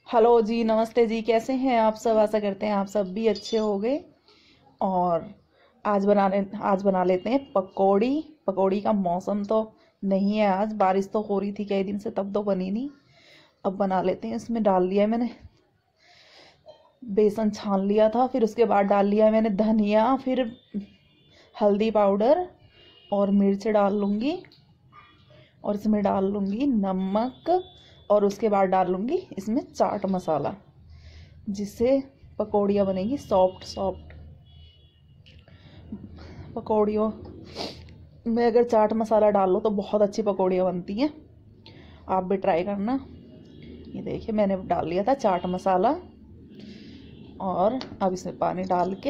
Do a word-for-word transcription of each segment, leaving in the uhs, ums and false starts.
Hello जी, नमस्ते जी। कैसे हैं आप सब? आशा करते हैं आप सब भी अच्छे होंगे। और आज बनाने आज बना लेते हैं पकौड़ी। पकौड़ी का मौसम तो नहीं है, आज बारिश तो हो रही थी कई दिन से, तब तो बनी नहीं। अब बना लेते हैं। इसमें डाल लिया है मैंने बेसन, छान लिया था, फिर उसके बाद डाल लिया है मैंने धनिया, फिर हल्दी पाउडर और मिर्च डाल लूँगी, और इसमें डाल लूँगी नमक, और उसके बाद डाल लूँगी इसमें चाट मसाला, जिससे पकौड़ियाँ बनेगी सॉफ्ट सॉफ्ट। पकौड़ियों में अगर चाट मसाला डाल लो तो बहुत अच्छी पकौड़ियाँ बनती हैं। आप भी ट्राई करना। ये देखिए, मैंने डाल लिया था चाट मसाला, और अब इसमें पानी डाल के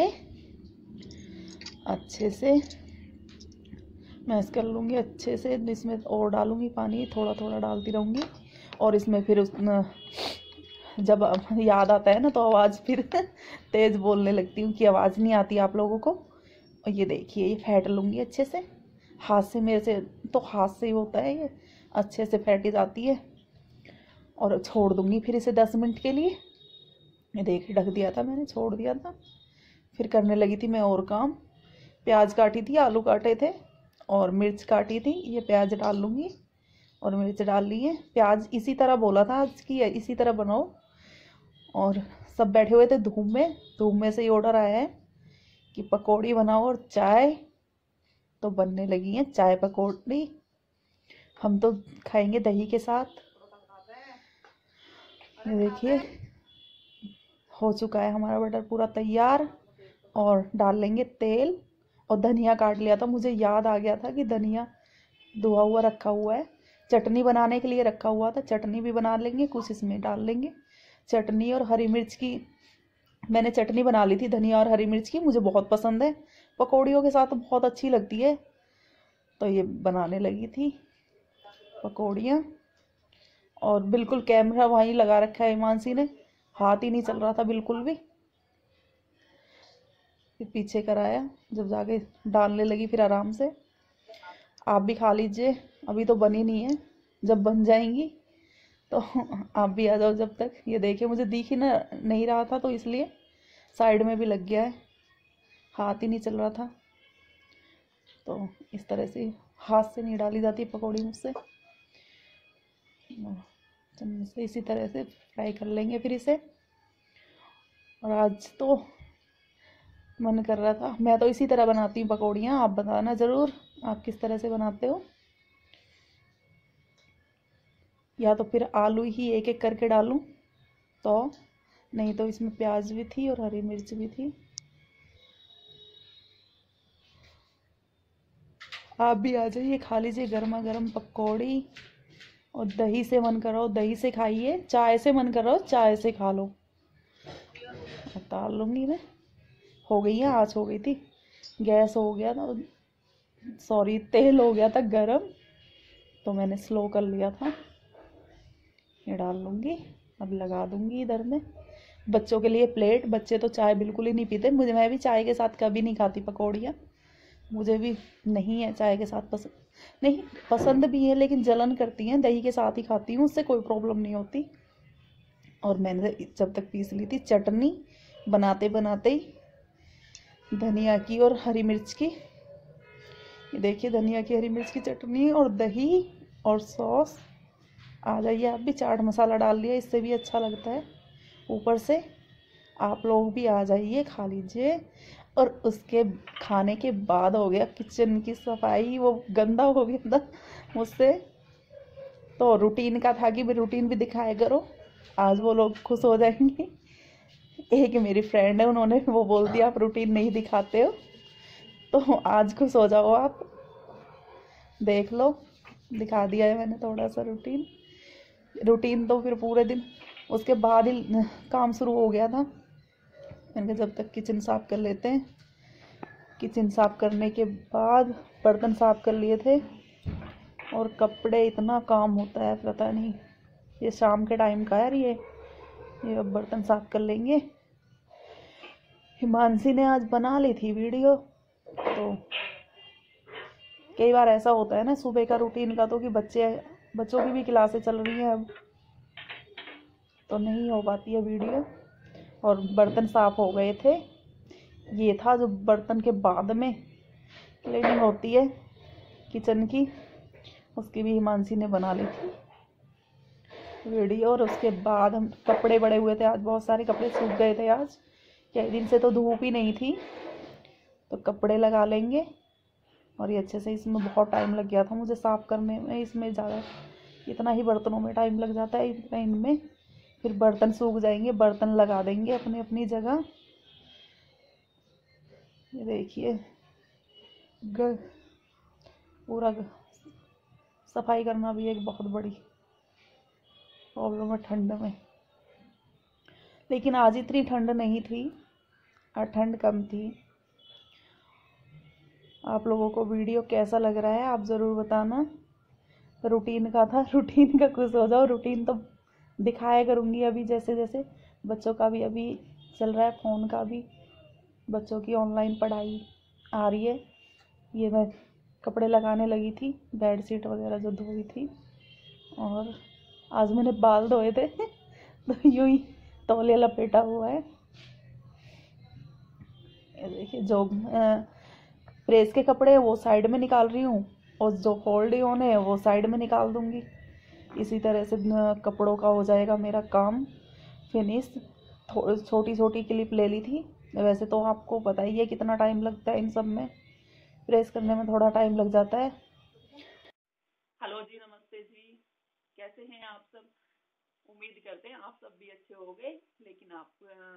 अच्छे से मैश कर लूँगी। अच्छे से इसमें और डालूँगी पानी, थोड़ा थोड़ा डालती रहूँगी। और इसमें फिर उस जब याद आता है ना तो आवाज़ फिर तेज़ बोलने लगती हूँ कि आवाज़ नहीं आती आप लोगों को। और ये देखिए, ये फेंट लूँगी अच्छे से हाथ से। मेरे से तो हाथ से ही होता है, ये अच्छे से फेंटी जाती है। और छोड़ दूँगी फिर इसे दस मिनट के लिए। ये देखिए, ढक दिया था मैंने, छोड़ दिया था। फिर करने लगी थी मैं और काम। प्याज काटी थी, आलू काटे थे, और मिर्च काटी थी। ये प्याज डाल लूँगी और मिर्च डाल ली है। प्याज इसी तरह बोला था आज की इसी तरह बनाओ। और सब बैठे हुए थे धूप में। धूप में से ही ऑर्डर आया है कि पकौड़ी बनाओ और चाय। तो बनने लगी है चाय पकौड़ी। हम तो खाएंगे दही के साथ। ये देखिए, हो चुका है हमारा बटर पूरा तैयार। और डाल लेंगे तेल। और धनिया काट लिया था, मुझे याद आ गया था कि धनिया धुआ हुआ रखा हुआ है, चटनी बनाने के लिए रखा हुआ था। चटनी भी बना लेंगे, कुछ इसमें डाल लेंगे। चटनी और हरी मिर्च की मैंने चटनी बना ली थी, धनिया और हरी मिर्च की। मुझे बहुत पसंद है, पकौड़ियों के साथ बहुत अच्छी लगती है। तो ये बनाने लगी थी पकौड़ियाँ। और बिल्कुल कैमरा वहीं लगा रखा है हिमांशी ने, हाथ ही नहीं चल रहा था बिल्कुल भी। फिर पीछे कराया, जब जाके डालने लगी फिर आराम से। आप भी खा लीजिए, अभी तो बनी नहीं है, जब बन जाएंगी तो आप भी आ जाओ जब तक। ये देखिए, मुझे दिख ही ना नहीं रहा था तो इसलिए साइड में भी लग गया है, हाथ ही नहीं चल रहा था। तो इस तरह से हाथ से नहीं डाली जाती पकौड़ी मुझसे, चम्मच से इसी तरह से फ्राई कर लेंगे फिर इसे। और आज तो मन कर रहा था, मैं तो इसी तरह बनाती हूँ पकौड़ियाँ। आप बताना ज़रूर आप किस तरह से बनाते हो, या तो फिर आलू ही एक एक करके डालूं तो, नहीं तो इसमें प्याज भी थी और हरी मिर्च भी थी। आप भी आ जाइए, खा लीजिए गर्मा गर्म पकौड़ी। और दही से मन करो दही से खाइए, चाय से मन करो चाय से खा लो। अब डाल लूँगी मैं। हो गई है, आँच हो गई थी, गैस हो गया था, सॉरी तेल हो गया था गरम, तो मैंने स्लो कर लिया था। ये डाल लूँगी, अब लगा दूँगी इधर में बच्चों के लिए प्लेट। बच्चे तो चाय बिल्कुल ही नहीं पीते। मुझे मैं भी चाय के साथ कभी नहीं खाती पकौड़ियाँ, मुझे भी नहीं है चाय के साथ पसंद। नहीं, पसंद भी है लेकिन जलन करती हैं, दही के साथ ही खाती हूँ, उससे कोई प्रॉब्लम नहीं होती। और मैंने जब तक पीस ली थी चटनी, बनाते बनाते ही धनिया की और हरी मिर्च की। ये देखिए, धनिया की हरी मिर्च की चटनी और दही और सॉस। आ जाइए आप भी, चाट मसाला डाल लिया, इससे भी अच्छा लगता है ऊपर से। आप लोग भी आ जाइए, खा लीजिए। और उसके खाने के बाद हो गया किचन की सफाई, वो गंदा हो गया था मुझसे। तो रूटीन का था कि मैं रूटीन भी दिखाया करो, आज वो लोग खुश हो जाएंगे। एक मेरी फ्रेंड है, उन्होंने वो बोल दिया आप रूटीन नहीं दिखाते हो, तो आज खुश हो जाओ आप। देख लो, दिखा दिया है मैंने थोड़ा सा रूटीन। रूटीन तो फिर पूरे दिन उसके बाद ही काम शुरू हो गया था। मैंने कहा जब तक किचन साफ़ कर लेते हैं। किचन साफ़ करने के बाद बर्तन साफ़ कर लिए थे। और कपड़े, इतना काम होता है पता नहीं। ये शाम के टाइम का है ये ये अब बर्तन साफ़ कर लेंगे। हिमांशी ने आज बना ली थी वीडियो, तो कई बार ऐसा होता है ना सुबह का रूटीन का, तो कि बच्चे बच्चों की भी क्लासें चल रही हैं अब, तो नहीं हो पाती है वीडियो। और बर्तन साफ हो गए थे। ये था जो बर्तन के बाद में क्लीनिंग होती है किचन की, उसकी भी हिमांशी ने बना ली थी वीडियो। और उसके बाद हम कपड़े बड़े हुए थे, आज बहुत सारे कपड़े सूख गए थे। आज कई दिन से तो धूप ही नहीं थी, तो कपड़े लगा लेंगे। और ये अच्छे से, इसमें बहुत टाइम लग गया था मुझे साफ़ करने में। इसमें ज़्यादा, इतना ही बर्तनों में टाइम लग जाता है, इतना इनमें। फिर बर्तन सूख जाएंगे, बर्तन लगा देंगे अपनी अपनी जगह। ये देखिए पूरा सफाई करना भी एक बहुत बड़ी प्रॉब्लम है ठंड में। लेकिन आज इतनी ठंड नहीं थी, आज ठंड कम थी। आप लोगों को वीडियो कैसा लग रहा है आप ज़रूर बताना। रूटीन का था, रूटीन का खुश हो जाओ। रूटीन तो दिखाया करूँगी अभी, जैसे जैसे बच्चों का भी अभी चल रहा है, फ़ोन का भी, बच्चों की ऑनलाइन पढ़ाई आ रही है। ये मैं कपड़े लगाने लगी थी, बेड शीट वगैरह जो धोई थी। और आज मैंने बाल धोए थे तो यूं ही तौलिया लपेटा हुआ है। ये देखिए, जो प्रेस के कपड़े हैं वो साइड में निकाल रही हूँ, और जो फोल्ड ऑन है वो साइड में निकाल दूँगी। इसी तरह से कपड़ों का हो जाएगा मेरा काम फिनिश। छोटी छोटी क्लिप ले ली थी। वैसे तो आपको पता ही है कितना टाइम लगता है इन सब में, प्रेस करने में थोड़ा टाइम लग जाता है। हेलो जी, नमस्ते जी, कैसे हैं आप सब? उम्मीद करते हैं आप सब भी अच्छे होंगे। लेकिन आप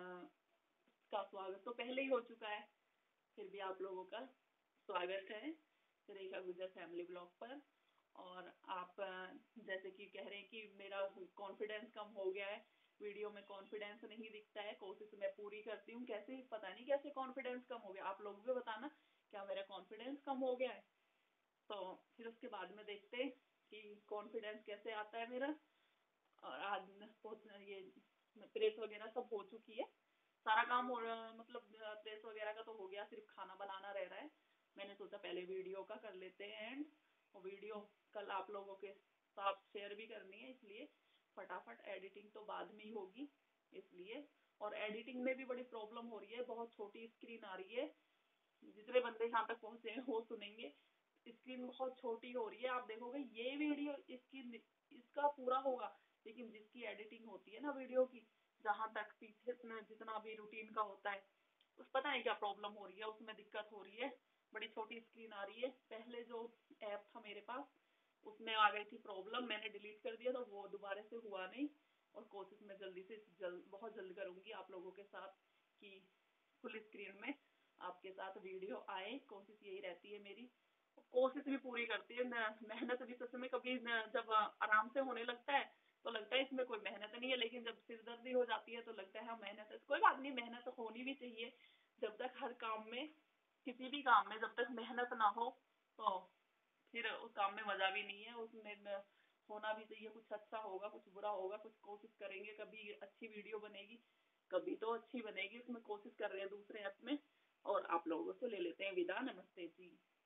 का स्वागत तो पहले ही हो चुका है, फिर भी आप लोगों का स्वागत है रेखा गुजर फैमिली ब्लॉग पर। और आप जैसे कि कह रहे हैं कि मेरा कॉन्फिडेंस कम हो गया है, वीडियो में कॉन्फिडेंस नहीं दिखता है। कोशिश मैं पूरी करती हूँ, कैसे पता नहीं कैसे कॉन्फिडेंस कम हो गया। आप लोग भी बताना क्या मेरा कॉन्फिडेंस कम हो गया है? तो फिर उसके बाद में देखते हैं कि कॉन्फिडेंस कैसे आता है मेरा। और आज ये प्रेस वगैरह सब हो चुकी है, सारा काम हो रहा, मतलब प्रेस वगैरह का तो हो गया, सिर्फ खाना बनाना रह रहा है। मैंने सोचा पहले वीडियो का कर लेते हैं एंड, और वीडियो कल आप लोगों के साथ शेयर भी करनी है, इसलिए फटाफट एडिटिंग तो बाद में ही होगी इसलिए। और एडिटिंग में भी बड़ी प्रॉब्लम हो रही है, बहुत छोटी स्क्रीन आ रही है। जितने बंदे यहाँ तक पहुंचे हैं वो सुनेंगे, स्क्रीन बहुत छोटी हो रही है। आप देखोगे ये वीडियो इसकी इसका पूरा होगा, लेकिन जिसकी एडिटिंग होती है ना वीडियो की, जहाँ तक पीछे जितना भी रूटीन का होता है, उस पता है क्या प्रॉब्लम हो रही है, उसमें दिक्कत हो रही है। बड़ी छोटी स्क्रीन आ रही है। पहले जो ऐप था मेरे पास उसमें आ गई थी प्रॉब्लम, मैंने डिलीट कर दिया, तो वो दोबारा से हुआ नहीं। और कोशिश मैं जल्दी से जल्द बहुत जल्द करूंगी आप लोगों के साथ कि फुल स्क्रीन में आपके साथ वीडियो आए। कोशिश यही रहती है मेरी, कोशिश भी पूरी करती है। मेहनत भी सच में कभी जब आराम से होने लगता है तो लगता है इसमें कोई मेहनत नहीं है, लेकिन जब सिरदर्दी हो जाती है तो लगता है हाँ मेहनत है। कोई बात नहीं, मेहनत होनी भी चाहिए। जब तक हर काम में, किसी भी काम में जब तक मेहनत ना हो तो फिर उस काम में मजा भी नहीं है। उसमें होना भी चाहिए, कुछ अच्छा होगा कुछ बुरा होगा, कुछ कोशिश करेंगे, कभी अच्छी वीडियो बनेगी, कभी तो अच्छी बनेगी। उसमें कोशिश कर रहे हैं दूसरे ऐप में। और आप लोगों से ले लेते हैं विदा, नमस्ते जी।